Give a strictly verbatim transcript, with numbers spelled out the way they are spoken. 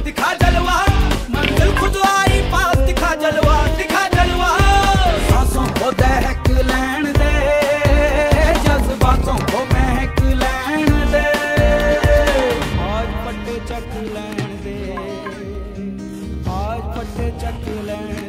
दिखा जलवा, मंजिल खुद आई पास, दिखा जलवा दिखा जलवा। सांसों को दहक लैन दे, जज्बातों को महक लैन दे, आज पट्टे चक लैन दे, आज पट्टे चक लैन